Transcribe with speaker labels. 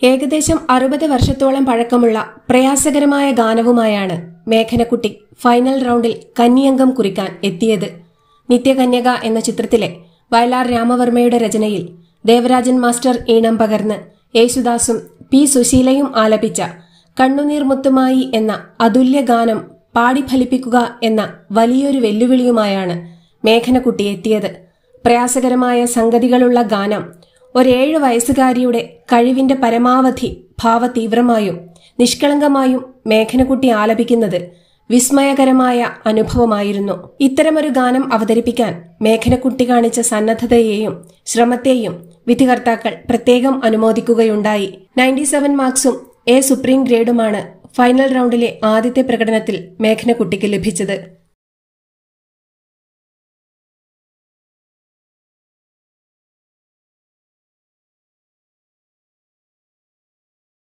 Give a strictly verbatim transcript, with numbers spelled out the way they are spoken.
Speaker 1: ഏകദേശം അറുപത് വർഷത്തോളം പഴക്കമുള്ള പ്രയാസകരമായ ഗാനവുമായാണ് മേഘനക്കുട്ടി ഫൈനൽ റൗണ്ടിൽ കന്നിയംഗം കുറിക്കാൻ എത്തിയത്. നിത്യകന്യക എന്ന ചിത്രത്തിലെ വയലാർ രാമവർമ്മയുടെ രചനയിൽ ദേവരാജൻ മാസ്റ്റർ ഈണം പകർന്ന് യേശുദാസും പി സുശീലയും ആലപിച്ച കണ്ണുനീർ മുത്തുമായി എന്ന അതുല്യ ഗാനം പാടിഫലിപ്പിക്കുക എന്ന വലിയൊരു വെല്ലുവിളിയുമായാണ് മേഘനക്കുട്ടി എത്തിയത്. പ്രയാസകരമായ സംഗതികളുള്ള ഗാനം ഒരേഴു വയസ്സുകാരിയുടെ കഴിവിന്റെ പരമാവധി ഭാവതീവ്രമായും നിഷ്കളങ്കമായും മേഘനക്കുട്ടി ആലപിക്കുന്നത് വിസ്മയകരമായ അനുഭവമായിരുന്നു. ഇത്തരമൊരു ഗാനം അവതരിപ്പിക്കാൻ മേഘനക്കുട്ടി കാണിച്ച സന്നദ്ധതയെയും ശ്രമത്തെയും വിധികർത്താക്കൾ പ്രത്യേകം അനുമോദിക്കുകയുണ്ടായി. നയൻറ്റി സെവൻ മാർക്സും എ സുപ്രീം ഗ്രേഡുമാണ് ഫൈനൽ റൗണ്ടിലെ ആദ്യത്തെ പ്രകടനത്തിൽ മേഘനക്കുട്ടിക്ക് ലഭിച്ചത്.